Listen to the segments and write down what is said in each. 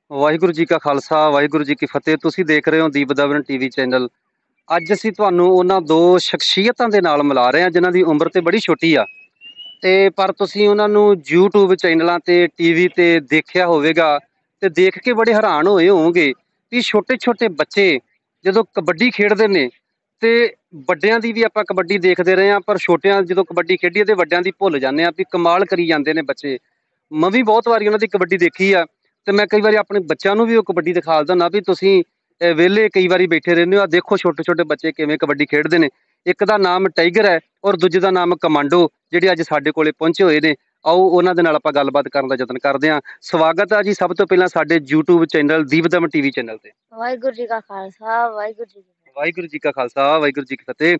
ਵਾਹਿਗੁਰੂ ਜੀ ਕਾ ਖਾਲਸਾ, ਵਾਹਿਗੁਰੂ ਜੀ ਕੀ ਫਤਿਹ। ਤੁਸੀਂ ਦੇਖ ਰਹੇ ਹੋ ਦੀਪ ਦਮਨ ਟੀਵੀ ਚੈਨਲ। ਅੱਜ ਅਸੀਂ ਤੁਹਾਨੂੰ ਉਹਨਾਂ ਦੋ ਸ਼ਖਸੀਅਤਾਂ ਦੇ ਨਾਲ ਮਿਲਾ ਰਹੇ ਹਾਂ ਜਿਨ੍ਹਾਂ ਦੀ ਉਮਰ ਤੇ ਬੜੀ ਛੋਟੀ ਆ ਤੇ ਪਰ ਤੁਸੀਂ ਉਹਨਾਂ ਨੂੰ YouTube ਚੈਨਲਾਂ ਤੇ ਟੀਵੀ ਤੇ ਦੇਖਿਆ ਹੋਵੇਗਾ ਤੇ ਦੇਖ ਕੇ ਬੜੇ ਹੈਰਾਨ ਹੋਏ ਹੋਵੋਗੇ ਵੀ ਛੋਟੇ-ਛੋਟੇ ਬੱਚੇ ਜਦੋਂ ਕਬੱਡੀ ਖੇਡਦੇ ਨੇ ਤੇ ਵੱਡਿਆਂ ਦੀ ਵੀ ਆਪਾਂ ਕਬੱਡੀ ਦੇਖਦੇ ਰਹੇ ਹਾਂ, ਪਰ ਛੋਟਿਆਂ ਜਦੋਂ ਕਬੱਡੀ ਖੇਡੀਏ ਤੇ ਵੱਡਿਆਂ ਦੀ ਭੁੱਲ ਜਾਂਦੇ ਆ ਵੀ ਕਮਾਲ ਕਰੀ ਜਾਂਦੇ ਨੇ ਬੱਚੇ। ਮੈਂ ਵੀ ਬਹੁਤ ਵਾਰੀ ਉਹਨਾਂ ਦੀ ਕਬੱਡੀ ਦੇਖੀ ਆ ਤੇ ਮੈਂ ਕਈ ਵਾਰੀ ਆਪਣੇ ਬੱਚਿਆਂ ਨੂੰ ਵੀ ਉਹ ਕਬੱਡੀ ਦਿਖਾ ਦਿੰਦਾ ਵੀ ਤੁਸੀਂ ਵਿਹਲੇ ਕਈ ਵਾਰੀ ਬੈਠੇ ਰਹਿੰਦੇ ਹੋ, ਆ ਦੇਖੋ ਛੋਟੇ-ਛੋਟੇ ਬੱਚੇ ਕਿਵੇਂ ਕਬੱਡੀ ਖੇਡਦੇ ਨੇ। ਇੱਕ ਦਾ ਨਾਮ ਟਾਈਗਰ ਹੈ ਔਰ ਦੂਜੇ ਦਾ ਨਾਮ ਕਮਾਂਡੋ, ਜਿਹੜੇ ਅੱਜ ਸਾਡੇ ਕੋਲੇ ਪਹੁੰਚੇ ਹੋਏ ਨੇ। ਆਓ ਉਹਨਾਂ ਦੇ ਨਾਲ ਆਪਾਂ ਗੱਲਬਾਤ ਕਰਨ ਦਾ ਯਤਨ ਕਰਦੇ ਹਾਂ। ਸਵਾਗਤ ਹੈ ਜੀ ਸਭ ਤੋਂ ਪਹਿਲਾਂ ਸਾਡੇ YouTube channel Deep Daman TV channel ਤੇ। ਵਾਹਿਗੁਰੂ ਜੀ ਕਾ ਖਾਲਸਾ, ਵਾਹਿਗੁਰੂ ਜੀ ਕੀ ਫਤਿਹ। ਵਾਹਿਗੁਰੂ ਜੀ ਕਾ ਖਾਲਸਾ, ਵਾਹਿਗੁਰੂ ਜੀ ਕੀ ਫਤਿਹ।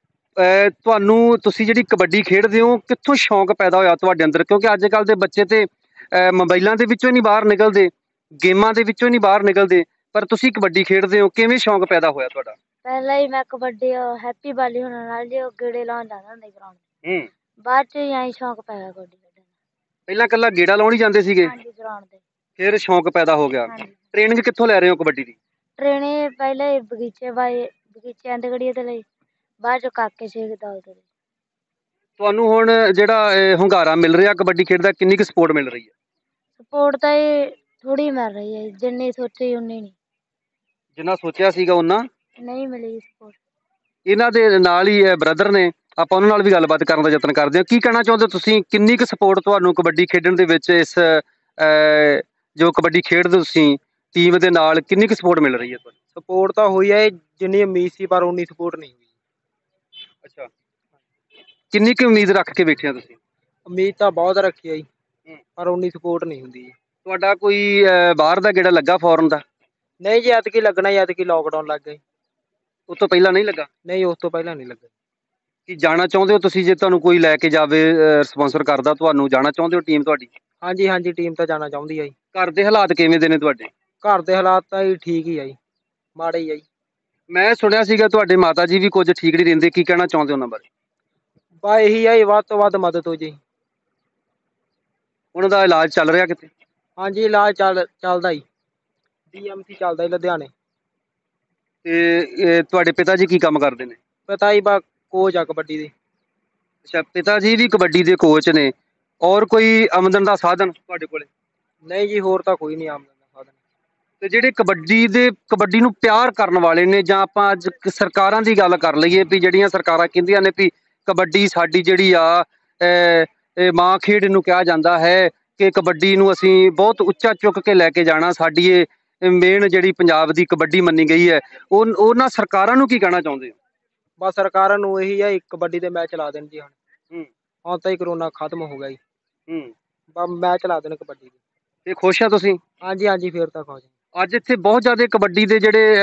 ਤੁਹਾਨੂੰ ਤੁਸੀਂ ਜਿਹੜੀ ਕਬੱਡੀ ਖੇਡਦੇ ਹੋ, ਕਿੱਥੋਂ ਸ਼ੌਂਕ ਪੈਦਾ ਹੋਇਆ ਤੁਹਾਡੇ ਅੰਦਰ? ਕਿਉਂਕਿ ਅੱਜ ਕੱਲ੍ਹ ਦੇ ਬੱਚੇ ਤੇ ਮੋਬਾਈਲਾਂ ਦੇ ਵਿੱਚੋਂ ਨਹੀਂ ਬਾਹਰ ਨਿਕਲਦੇ, ਗੇਮਾਂ ਦੇ ਵਿੱਚੋਂ ਨਹੀਂ ਬਾਹਰ ਨਿਕਲਦੇ, ਪਰ ਤੁਸੀਂ ਕਬੱਡੀ ਖੇਡਦੇ ਹੋ, ਕਿਵੇਂ ਸ਼ੌਂਕ ਪੈਦਾ ਹੋਇਆ ਤੁਹਾਡਾ? ਪਹਿਲਾਂ ਹੀ ਮੈਂ ਕਬੱਡੀ ਹੈਪੀ ਬਾਲੀ ਹੋਣਾ ਨਾਲ ਜੀ ਉਹ ਗੇੜੇ ਲਾਉਣ ਜਾਂਦਾ ਹੁੰਦਾ ਗਰਾਊਂਡ ਤੇ। ਹੂੰ। ਬਾਅਦ ਚ ਐਂ ਸ਼ੌਂਕ ਪੈ ਗਿਆ ਕਬੱਡੀ ਖੇਡਣ ਦਾ। ਪਹਿਲਾਂ ਇਕੱਲਾ ਗੇੜਾ ਲਾਉਣ ਹੀ ਜਾਂਦੇ ਸੀਗੇ, ਹਾਂਜੀ, ਗਰਾਊਂਡ ਤੇ। ਫਿਰ ਸ਼ੌਂਕ ਪੈਦਾ ਹੋ ਗਿਆ। ਹਾਂਜੀ, ਟ੍ਰੇਨਿੰਗ ਕਿੱਥੋਂ ਲੈ ਰਹੇ ਹੋ ਕਬੱਡੀ ਦੀ? ਟ੍ਰੇਨੇ ਪਹਿਲੇ ਬਗੀਚੇ ਅੰਦਗੜੀਏ ਤੇ ਲਈ, ਬਾਅਦ ਚ ਕਾਕੇ ਸ਼ੇਖ ਦਲ ਤੇ ਲਈ। ਤੁਹਾਨੂੰ ਹੁਣ ਜਿਹੜਾ ਹੁੰਗਾਰਾ ਮਿਲ ਰਿਹਾ ਕਬੱਡੀ ਖੇਡਦਾ, ਕਿੰਨੀ ਕੁ ਸਪੋਰਟ ਮਿਲ ਰਹੀ ਹੈ? ਸਪੋਰਟ ਤਾਂ ਇਹ ਥੋੜੀ ਮਿਲ ਰਹੀ ਹੈ, ਜਿੰਨੀ ਸੋਚੀ ਉਨੀ ਨਹੀਂ। ਜਿੰਨਾ ਸੋਚਿਆ ਸੀਗਾ ਉਹਨਾਂ ਨਹੀਂ ਮਿਲੀ ਸਪੋਰਟ। ਇਹਨਾਂ ਦੇ ਨਾਲ ਹੀ ਬ੍ਰਦਰ ਨੇ, ਆਪਾਂ ਉਹਨਾਂ ਨਾਲ ਵੀ ਗੱਲਬਾਤ ਕਰਨ ਦਾ ਯਤਨ ਕਰਦੇ ਹਾਂ। ਕੀ ਕਹਿਣਾ ਚਾਹੁੰਦੇ ਹੋ ਤੁਸੀਂ, ਕਿੰਨੀ ਕੁ ਸਪੋਰਟ ਤੁਹਾਨੂੰ ਕਬੱਡੀ ਖੇਡਣ ਦੇ ਵਿੱਚ ਇਸ ਜੋ ਕਬੱਡੀ ਖੇਡਦੇ ਤੁਸੀਂ ਟੀਮ ਦੇ ਨਾਲ, ਕਿੰਨੀ ਕੁ ਸਪੋਰਟ ਮਿਲ ਰਹੀ ਹੈ ਤੁਹਾਨੂੰ? ਸਪੋਰਟ ਤਾਂ ਹੋਈ ਹੈ ਜਿੰਨੀ ਉਮੀਦ ਸੀ, ਪਰ ਉਨੀ ਸਪੋਰਟ ਨਹੀਂ ਹੋਈ। ਅੱਛਾ, ਕਿੰਨੀ ਕੁ ਉਮੀਦ ਰੱਖ ਕੇ ਬੈਠੇ ਹੋ ਤੁਸੀਂ? ਉਮੀਦ ਤਾਂ ਬਹੁਤ ਰੱਖੀ ਆ ਜੀ, ਪਰ ਉਨੀ ਸਪੋਰਟ ਨਹੀਂ ਹੁੰਦੀ ਜੀ। ਤੁਹਾਡਾ ਕੋਈ ਬਾਹਰ ਦਾ ਗੇੜਾ ਲੱਗਾ ਫੋਰਨ ਦਾ? ਨਹੀਂ ਜੀ, ਐਤਕੀ ਲੱਗਣਾ ਜੀ, ਐਤਕੀ ਲੋਕਡਾਊਨ ਲੱਗ ਗਈ। ਉਸ ਤੋਂ ਪਹਿਲਾਂ ਨਹੀਂ ਲੱਗਾ? ਨਹੀਂ, ਉਸ ਤੋਂ ਪਹਿਲਾਂ ਨਹੀਂ ਲੱਗਾ। ਕੀ ਜਾਣਾ ਚਾਹੁੰਦੇ ਹੋ ਤੁਸੀਂ? ਜੇ ਤੁਹਾਨੂੰ ਕੋਈ ਲੈ ਕੇ ਜਾਵੇ, ਸਪਾਂਸਰ ਕਰਦਾ ਤੁਹਾਨੂੰ, ਜਾਣਾ ਚਾਹੁੰਦੇ ਹੋ ਟੀਮ ਤੁਹਾਡੀ? ਹਾਂਜੀ ਹਾਂਜੀ, ਟੀਮ ਤਾਂ ਜਾਣਾ ਚਾਹੁੰਦੀ ਆ ਜੀ। ਘਰ ਦੇ ਹਾਲਾਤ ਕਿਵੇਂ ਦੇ ਨੇ ਤੁਹਾਡੇ? ਘਰ ਦੇ ਹਾਲਾਤ ਤਾਂ ਜੀ ਠੀਕ ਹੀ ਆ ਜੀ, ਮਾੜੇ ਹੀ ਆ ਜੀ। ਮੈਂ ਸੁਣਿਆ ਸੀਗਾ ਤੁਹਾਡੇ ਮਾਤਾ ਜੀ ਵੀ ਕੁਝ ਠੀਕ ਨਹੀਂ ਰਹਿੰਦੇ, ਕੀ ਕਹਿਣਾ ਚਾਹੁੰਦੇ ਹੋ ਉਹਨਾਂ ਬਾਰੇ? ਬਸ ਇਹੀ ਆ ਜੀ, ਵੱਧ ਤੋਂ ਵੱਧ ਮਦਦ ਹੋ ਜੀ। ਉਹਨਾਂ ਦਾ ਇਲਾਜ ਚੱਲ ਰਿਹਾ ਕਿਤੇ? ਹਾਂਜੀ, ਇਲਾਜ ਚੱਲਦਾ ਜੀ, DMC ਚੱਲਦਾ ਜੀ ਲੁਧਿਆਣੇ। ਤੇ ਤੁਹਾਡੇ ਪਿਤਾ ਜੀ ਕੀ ਕੰਮ ਕਰਦੇ ਨੇ? ਪਤਾ ਜੀ ਬਸ ਕੋਚ ਆ ਕਬੱਡੀ ਦੇ। ਅੱਛਾ, ਪਿਤਾ ਜੀ ਵੀ ਕਬੱਡੀ ਦੇ ਕੋਚ ਨੇ। ਔਰ ਕੋਈ ਆਮਦਨ ਦਾ ਸਾਧਨ ਤੁਹਾਡੇ ਕੋਲੇ? ਨਹੀਂ ਜੀ, ਹੋਰ ਤਾਂ ਕੋਈ ਨਹੀਂ ਆਮਦਨ ਦਾ ਸਾਧਨ। ਤੇ ਜਿਹੜੇ ਕਬੱਡੀ ਨੂੰ ਪਿਆਰ ਕਰਨ ਵਾਲੇ ਨੇ, ਜਾਂ ਆਪਾਂ ਅੱਜ ਸਰਕਾਰਾਂ ਦੀ ਗੱਲ ਕਰ ਲਈਏ ਵੀ ਜਿਹੜੀਆਂ ਸਰਕਾਰਾਂ ਕਹਿੰਦੀਆਂ ਨੇ ਵੀ ਕਬੱਡੀ ਸਾਡੀ ਜਿਹੜੀ ਆ ਇਹ ਮਾਂ ਖੇਡ ਨੂੰ ਕਿਹਾ ਜਾਂਦਾ ਹੈ ਕਿ ਕਬੱਡੀ ਨੂੰ ਅਸੀਂ ਬਹੁਤ ਉੱਚਾ ਚੁੱਕ ਕੇ ਲੈ ਕੇ ਜਾਣਾ, ਸਾਡੀ ਇਹ ਮੇਨ ਜਿਹੜੀ ਪੰਜਾਬ ਦੀ ਕਬੱਡੀ ਮੰਨੀ ਗਈ ਹੈ, ਉਹਨਾਂ ਸਰਕਾਰਾਂ ਨੂੰ ਕੀ ਕਹਿਣਾ ਚਾਹੁੰਦੇ ਹੋ? ਬਸ ਸਰਕਾਰਾਂ ਨੂੰ ਇਹੀ ਆ, ਕਬੱਡੀ ਦੇ ਮੈਚ ਲਾ ਦੇਣ ਜੀ ਹੁਣ। ਹੂੰ। ਹੁਣ ਤਾਂ ਹੀ ਕਰੋਨਾ ਖਤਮ ਹੋ ਗਿਆ ਜੀ, ਹੂੰ। ਬਸ ਮੈਚ ਲਾ ਦੇਣ ਕਬੱਡੀ ਦੇ। ਤੇ ਖੁਸ਼ ਆ ਤੁਸੀਂ? ਹਾਂਜੀ ਹਾਂਜੀ, ਫੇਰ ਤਾਂ ਖੁਸ਼। ਅੱਜ ਇੱਥੇ ਬਹੁਤ ਜ਼ਿਆਦਾ ਕਬੱਡੀ ਦੇ ਜਿਹੜੇ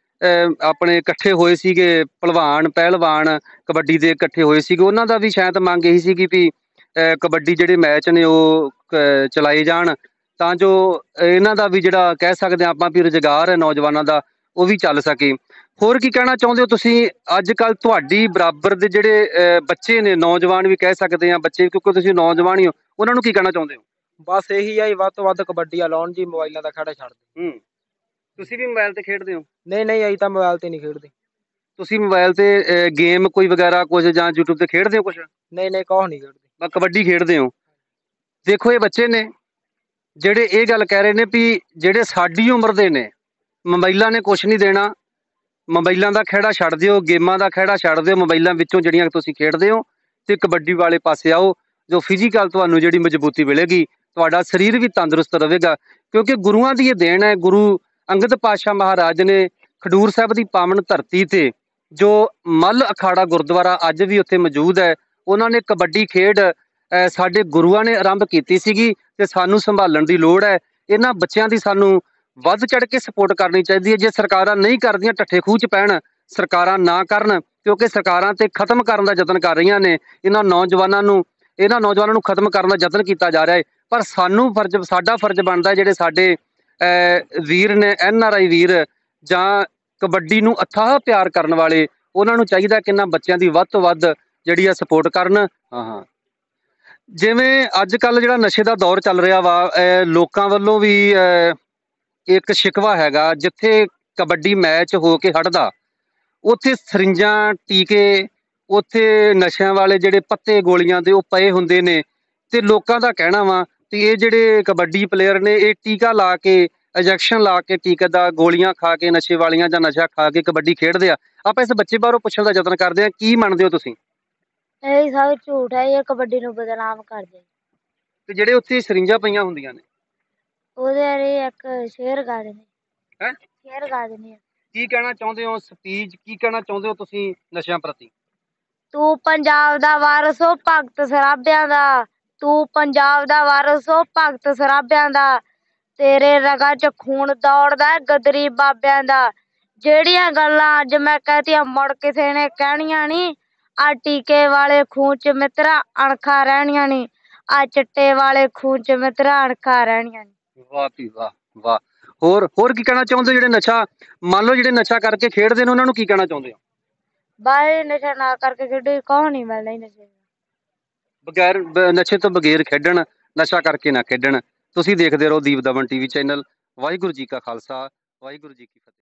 ਆਪਣੇ ਇਕੱਠੇ ਹੋਏ ਸੀਗੇ ਭਲਵਾਨ ਪਹਿਲਵਾਨ, ਕਬੱਡੀ ਦੇ ਇਕੱਠੇ ਹੋਏ ਸੀਗੇ, ਉਹਨਾਂ ਦਾ ਵੀ ਸ਼ਾਇਦ ਮੰਗ ਇਹੀ ਸੀਗੀ ਵੀ ਕਬੱਡੀ ਜਿਹੜੇ ਮੈਚ ਨੇ ਉਹ ਚਲਾਏ ਜਾਣ, ਤਾਂ ਜੋ ਇਹਨਾਂ ਦਾ ਵੀ ਜਿਹੜਾ ਕਹਿ ਸਕਦੇ ਹਾਂ ਆਪਾਂ ਵੀ ਰੁਜ਼ਗਾਰ ਹੈ ਨੌਜਵਾਨਾਂ ਦਾ, ਉਹ ਵੀ ਚੱਲ ਸਕੇ। ਹੋਰ ਕੀ ਕਹਿਣਾ ਚਾਹੁੰਦੇ ਹੋ ਤੁਸੀਂ? ਅੱਜ ਕੱਲ੍ਹ ਤੁਹਾਡੀ ਬਰਾਬਰ ਦੇ ਜਿਹੜੇ ਬੱਚੇ ਨੇ, ਨੌਜਵਾਨ ਵੀ ਕਹਿ ਸਕਦੇ ਹਾਂ ਬੱਚੇ, ਕਿਉਂਕਿ ਤੁਸੀਂ ਨੌਜਵਾਨ ਹੀ ਹੋ, ਉਹਨਾਂ ਨੂੰ ਕੀ ਕਹਿਣਾ ਚਾਹੁੰਦੇ ਹੋ? ਬਸ ਇਹੀ ਆ ਜੀ, ਵੱਧ ਤੋਂ ਵੱਧ ਕਬੱਡੀ ਆ ਲਾਉਣ ਜੀ, ਮੋਬਾਈਲਾਂ ਦਾ ਖਹਿੜਾ ਛੱਡ ਦੇ। ਤੁਸੀਂ ਵੀ ਮੋਬਾਈਲ ਤੇ ਖੇਡਦੇ ਹੋ? ਨਹੀਂ ਨਹੀਂ, ਅਸੀਂ ਤਾਂ ਮੋਬਾਈਲ ਤੇ ਨਹੀਂ ਖੇਡਦੇ। ਤੁਸੀਂ ਮੋਬਾਈਲ ਤੇ ਗੇਮ ਕੋਈ ਵਗੈਰਾ ਕੁਝ ਜਾਂ YouTube ਤੇ ਖੇਡਦੇ ਹੋ ਕੁਝ? ਨਹੀਂ ਨਹੀਂ, ਕੁਛ ਨਹੀਂ ਖੇਡਦੇ। ਬਸ ਕਬੱਡੀ ਖੇਡਦੇ ਹੋ। ਦੇਖੋ, ਇਹ ਬੱਚੇ ਨੇ ਜਿਹੜੇ ਇਹ ਗੱਲ ਕਹਿ ਰਹੇ ਨੇ ਵੀ ਜਿਹੜੇ ਸਾਡੀ ਉਮਰ ਦੇ ਨੇ, ਮੋਬਾਈਲਾਂ ਨੇ ਕੁਛ ਨਹੀਂ ਦੇਣਾ, ਮੋਬਾਈਲਾਂ ਦਾ ਖਹਿੜਾ ਛੱਡ ਦਿਓ, ਗੇਮਾਂ ਦਾ ਖਹਿੜਾ ਛੱਡ ਦਿਓ, ਮੋਬਾਈਲਾਂ ਵਿੱਚੋਂ ਜਿਹੜੀਆਂ ਤੁਸੀਂ ਖੇਡਦੇ ਹੋ ਤੇ ਕਬੱਡੀ ਵਾਲੇ ਪਾਸੇ ਆਓ, ਜੋ ਫਿਜ਼ੀਕਲ ਤੁਹਾਨੂੰ ਜਿਹੜੀ ਮਜ਼ਬੂਤੀ ਮਿਲੇਗੀ, ਤੁਹਾਡਾ ਸਰੀਰ ਵੀ ਤੰਦਰੁਸਤ ਰਹੇਗਾ। ਕਿਉਂਕਿ ਗੁਰੂਆਂ ਦੀ ਇਹ ਦੇਣ ਹੈ। ਗੁਰੂ ਅੰਗਦ ਪਾਤਸ਼ਾਹ ਮਹਾਰਾਜ ਨੇ ਖਡੂਰ ਸਾਹਿਬ ਦੀ ਪਾਵਨ ਧਰਤੀ ਤੇ ਜੋ ਮੱਲ ਅਖਾੜਾ ਗੁਰਦੁਆਰਾ ਅੱਜ ਵੀ ਉੱਥੇ ਮੌਜੂਦ ਹੈ, ਉਹਨਾਂ ਨੇ ਕਬੱਡੀ ਖੇਡ ਸਾਡੇ ਗੁਰੂਆਂ ਨੇ ਆਰੰਭ ਕੀਤੀ ਸੀਗੀ ਤੇ ਸਾਨੂੰ ਸੰਭਾਲਣ ਦੀ ਲੋੜ ਹੈ। ਇਹਨਾਂ ਬੱਚਿਆਂ ਦੀ ਸਾਨੂੰ ਵੱਧ ਚੜ੍ਹ ਕੇ ਸਪੋਰਟ ਕਰਨੀ ਚਾਹੀਦੀ ਹੈ। ਜੇ ਸਰਕਾਰਾਂ ਨਹੀਂ ਕਰਦੀਆਂ, ਢੱਠੇ ਖੂਹ 'ਚ ਪੈਣ, ਸਰਕਾਰਾਂ ਨਾ ਕਰਨ, ਕਿਉਂਕਿ ਸਰਕਾਰਾਂ ਤੇ ਖਤਮ ਕਰਨ ਦਾ ਯਤਨ ਕਰ ਰਹੀਆਂ ਨੇ। ਇਹਨਾਂ ਨੌਜਵਾਨਾਂ ਨੂੰ ਖਤਮ ਕਰਨ ਦਾ ਯਤਨ ਕੀਤਾ ਜਾ ਰਿਹਾ ਹੈ। ਪਰ ਸਾਡਾ ਫਰਜ਼ ਬਣਦਾ, ਜਿਹੜੇ ਸਾਡੇ ਵੀਰ ਨੇ, NRI ਵੀਰ, ਜਾਂ ਕਬੱਡੀ ਨੂੰ ਅਥਾਹ ਪਿਆਰ ਕਰਨ ਵਾਲੇ, ਉਹਨਾਂ ਨੂੰ ਚਾਹੀਦਾ ਕਿ ਇਹਨਾਂ ਬੱਚਿਆਂ ਦੀ ਵੱਧ ਤੋਂ ਵੱਧ ਜਿਹੜੀ ਆ ਸਪੋਰਟ ਕਰਨ। ਹਾਂ, ਜਿਵੇਂ ਅੱਜ ਕੱਲ੍ਹ ਜਿਹੜਾ ਨਸ਼ੇ ਦਾ ਦੌਰ ਚੱਲ ਰਿਹਾ ਵਾ, ਲੋਕਾਂ ਵੱਲੋਂ ਵੀ ਇੱਕ ਸ਼ਿਕਵਾ ਹੈਗਾ, ਜਿੱਥੇ ਕਬੱਡੀ ਮੈਚ ਹੋ ਕੇ ਹਟਦਾ ਉੱਥੇ ਸਰਿੰਜਾਂ, ਟੀਕੇ, ਉੱਥੇ ਨਸ਼ਿਆਂ ਵਾਲੇ ਜਿਹੜੇ ਪੱਤੇ ਗੋਲੀਆਂ ਦੇ ਉਹ ਪਏ ਹੁੰਦੇ ਨੇ, ਤੇ ਲੋਕਾਂ ਦਾ ਕਹਿਣਾ ਵਾ ਕਿ ਇਹ ਜਿਹੜੇ ਕਬੱਡੀ ਪਲੇਅਰ ਨੇ ਇਹ ਟੀਕਾ ਲਾ ਕੇ, ਇੰਜੈਕਸ਼ਨ ਲਾ ਕੇ, ਟੀਕੇ ਦਾ ਗੋਲੀਆਂ ਖਾ ਕੇ, ਨਸ਼ੇ ਵਾਲੀਆਂ ਜਾਂ ਨਸ਼ਾ ਖਾ ਕੇ ਕਬੱਡੀ ਖੇਡਦੇ ਆ। ਆਪਾਂ ਇਸ ਬੱਚੇ ਬਾਰੇ ਪੁੱਛਣ ਦਾ ਯਤਨ ਕਰਦੇ ਹਾਂ, ਕੀ ਮੰਨਦੇ ਹੋ ਤੁਸੀਂ? ਇਹ ਸਭ ਝੂਠ ਹੈ, ਇਹ ਕਬੱਡੀ ਨੂੰ ਬਦਨਾਮ ਕਰਦੇ। ਤੇ ਜਿਹੜੇ ਉੱਥੇ ਸਰਿੰਜਾਂ ਪਈਆਂ ਹੁੰਦੀਆਂ ਨੇ ਉਹਦੇ ਬਾਰੇ ਇੱਕ ਸ਼ੇਰ ਗਾ ਦੇਣੇ। ਹੈਂ? ਸ਼ੇਰ ਗਾ ਦੇਣੇ ਆ। ਕੀ ਕਹਿਣਾ ਚਾਹੁੰਦੇ ਹੋ? ਸਪੀਚ ਕੀ ਕਹਿਣਾ ਚਾਹੁੰਦੇ ਹੋ ਤੁਸੀਂ ਨਸ਼ਿਆਂ ਪ੍ਰਤੀ? ਤੂੰ ਪੰਜਾਬ ਦਾ ਵਾਰਸ ਓ ਭਗਤ ਸਰਾਭਿਆਂ ਦਾ, ਤੂੰ ਪੰਜਾਬ ਦਾ ਵਾਰਸ ਓ ਭਗਤ ਸਰਾਭਿਆਂ ਦਾ, ਤੇਰੇ ਰਗਾਂ 'ਚ ਖੂਨ ਦੌੜਦਾ ਹੈ ਗਦਰੀ ਬਾਬਿਆਂ ਦਾ। ਜਿਹੜੀਆਂ ਗੱਲਾਂ ਅੱਜ ਮੈਂ ਕਹਤੀਆਂ ਮੁੜ ਕਿਸੇ ਨੇ ਕਹਿਣੀਆਂ ਨੀ, ਆ ਟੀਕੇ ਵਾਲੇ ਖੂਨ 'ਚ ਮਿੱਤਰਾ ਅਣਖਾਂ ਰਹਿਣੀਆਂ ਨੀ, ਆ ਚਿੱਟੇ ਵਾਲੇ ਖੂਨ 'ਚ ਮਿੱਤਰਾ ਅਣਖਾਂ ਰਹਿਣੀਆਂ ਨੀ। ਵਾਹ ਵੀ ਵਾਹ, ਵਾਹ। ਹੋਰ ਕੀ ਕਹਿਣਾ ਚਾਹੁੰਦੇ ਹੋ? ਜਿਹੜੇ ਨਸ਼ਾ, ਮੰਨ ਲਓ ਜਿਹੜੇ ਨਸ਼ਾ ਕਰਕੇ ਖੇਡਦੇ ਨੇ ਉਹਨਾਂ ਨੂੰ ਕੀ ਕਹਿਣਾ ਚਾਹੁੰਦੇ ਹੋ? ਬਾਹਰ ਨਸ਼ਾ ਨਾ ਕਰਕੇ ਖੇਡੋ, ਕੌਣ ਨਹੀਂ ਮਿਲਦਾ ਹੀ ਨਸ਼ੇ ਦਾ। ਨਸ਼ੇ ਤੋਂ ਬਗੈਰ ਖੇਡਣ, ਨਸ਼ਾ ਕਰਕੇ ਨਾ ਖੇਡਣ। ਤੁਸੀਂ ਦੇਖਦੇ ਰਹੋ ਦੀਪ ਦਮਨ ਟੀਵੀ ਚੈਨਲ। ਵਾਹਿਗੁਰੂ ਜੀ ਕਾ ਖਾਲਸਾ, ਵਾਹਿਗੁਰੂ ਜੀ ਕੀ ਫਤਿਹ।